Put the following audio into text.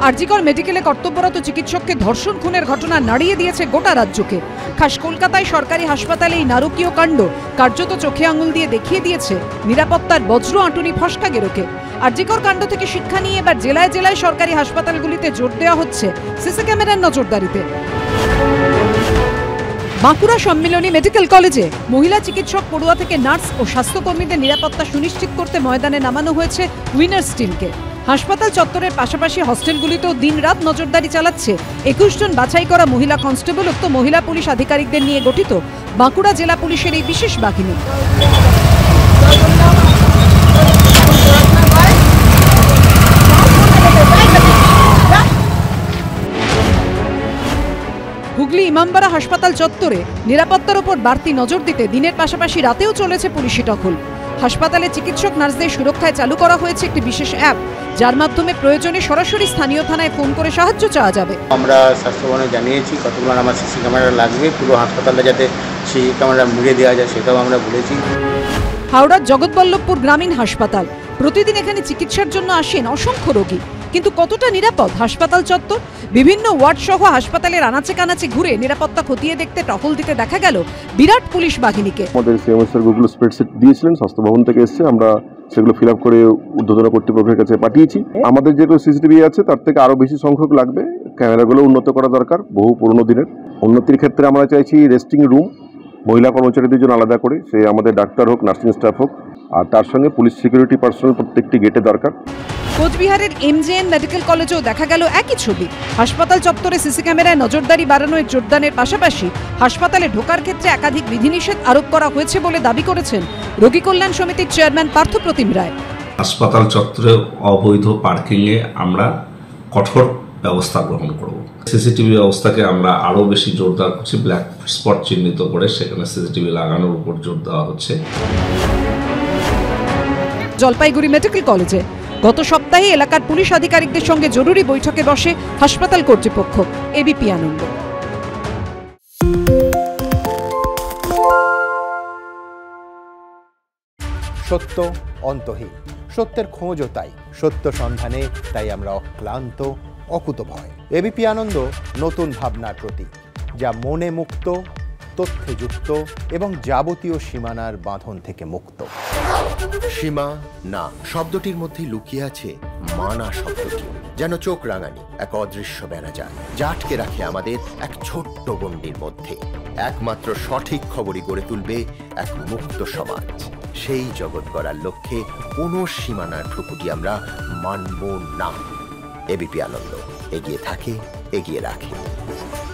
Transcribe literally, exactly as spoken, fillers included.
আরজিকর মেডিকেলে কর্তব্যরত চিকিৎসককে ধর্ষণ খুনের ঘটনা নাড়িয়ে দিয়েছে গোটা রাজ্যকে। খাস কলকাতায় সরকারি হাসপাতালে এই নারকীয় কাণ্ড কার্যত চোখে আঙুল দিয়ে দেখিয়ে দিয়েছে নিরাপত্তার বজ্র আঁটুনি ফসকা গেরোকে। আরজিকর কাণ্ড থেকে শিক্ষা নিয়ে এবার জেলায় জেলায় সরকারি হাসপাতালগুলিতে জোর দেওয়া হচ্ছে সিসি ক্যামেরার নজরদারিতে। বাঁকুড়া সম্মিলনী মেডিকেল কলেজে মহিলা চিকিৎসক, পড়ুয়া থেকে নার্স ও স্বাস্থ্যকর্মীদের নিরাপত্তা সুনিশ্চিত করতে ময়দানে নামানো হয়েছে উইনার্স টিমকে। হাসপাতাল চত্বরের পাশাপাশি হস্টেলগুলিতেও দিনরাত নজরদারি চালাচ্ছে একুশ জন বাছাই করা মহিলা কনস্টেবল ও মহিলা পুলিশ আধিকারিকদের নিয়ে গঠিত বাঁকুড়া জেলা পুলিশের এই বিশেষ বাহিনী। হুগলি ইমামবাড়া হাসপাতাল চত্বরে নিরাপত্তার উপর বাড়তি নজর দিতে দিনের পাশাপাশি রাতেও চলেছে পুলিশি টহল। হাসপাতালে চিকিৎসক নার্সদের সুরক্ষায় চালু করা হয়েছে একটি বিশেষ অ্যাপ, যার মাধ্যমে প্রয়োজনে সরাসরি স্থানীয় থানায় ফোন করে সাহায্য চাওয়া যাবে। আমরা স্বাস্থ্যভবনে জানিয়েছি কতগুলো আমার সিসি ক্যামেরা লাগবে, পুরো হাসপাতালে যাতে সিসি ক্যামেরা মুড়িয়ে দেওয়া যায় সেটাও আমরা বলেছি। হাওড়ার জগৎবল্লভপুর গ্রামীণ হাসপাতাল, প্রতিদিন এখানে চিকিৎসার জন্য আসেন অসংখ্য রোগী, কিন্তু কতটা নিরাপদ হাসপাতাল চত্বর? বিভিন্ন ওয়ার্ড সহ হাসপাতালের আনাচে কানাচে ঘুরে নিরাপত্তা খতিয়ে দেখতে টহল দিতে দেখা গেল বিরাট পুলিশ বাহিনীকে। আমাদের সিএমএসের গুগল স্প্রেডশিট দিয়েছিলেন, স্বাস্থ্য ভবন থেকে এসেছে, আমরা সেগুলো ফিল আপ করে ঊর্ধ্বতন কর্তৃপক্ষের কাছে পাঠিয়েছি। আমাদের যেগুলো সিসিটিভি আছে তার থেকে আরো বেশি সংখ্যক লাগবে। ক্যামেরাগুলো উন্নত করা দরকার, বহু পুরনো দিনের। উন্নতির ক্ষেত্রে আমরা চাইছি রেস্টিং রুম মহিলা কর্মচারীদের জন্য আলাদা করে, সে আমাদের ডাক্তার হোক, নার্সিং স্টাফ হোক, আর তার সঙ্গে পুলিশ সিকিউরিটি পার্সোনাল প্রত্যেকটি গেটে দরকার। কোচবিহারের এমজেএন মেডিকেল কলেজেও দেখা গেল একই ছবি। হাসপাতাল চত্বরে সিসি ক্যামেরায় নজরদারি বাড়ানোর জোরদানের পাশাপাশি হাসপাতালে ঢোকার ক্ষেত্রে একাধিক বিধিনিষেধ আরোপ করা হয়েছে বলে দাবি করেছেন রোগী কল্যাণ সমিতির চেয়ারম্যান পার্থপ্রতিম রায়। হাসপাতাল চত্বরে অবৈধ পার্কিংয়ে আমরা কঠোর ব্যবস্থা গ্রহণ করব। সিসিটিভি ব্যবস্থাকে আমরা আরও বেশি জোরদার করছি, ব্ল্যাক স্পট চিহ্নিত করে সেখানে সিসিটিভি লাগানোর উপর জোর দেওয়া হচ্ছে। জলপাইগুড়ি মেডিকেল কলেজে গত সপ্তাহে এলাকার পুলিশ আধিকারিকদের সঙ্গে জরুরি বৈঠকে বসে হাসপাতাল কর্তৃপক্ষ। এবিপি আনন্দ। সত্য অন্তহীন, সত্যের খোঁজও তাই, সত্য সন্ধানে তাই আমরা অক্লান্ত, অকুতভয়। এবিপি আনন্দ নতুন ভাবনার প্রতীক, যা মনে মুক্ত, তথ্যে যুক্ত এবং যাবতীয় সীমানার বাঁধন থেকে মুক্ত। সীমা না শব্দটির মধ্যে লুকিয়ে আছে মানা শব্দটি, যেন চোখ রাঙানি এক অদৃশ্য বেড়াজাল, যা আটকে রাখে আমাদের এক ছোট্ট গণ্ডির মধ্যে। একমাত্র সঠিক খবরই গড়ে তুলবে এক মুক্ত সমাজ। সেই জগৎ গড়ার লক্ষ্যে কোনো সীমানার ঠুকুটি আমরা মানব না। এবিপি আনন্দ এগিয়ে থাকে, এগিয়ে রাখে।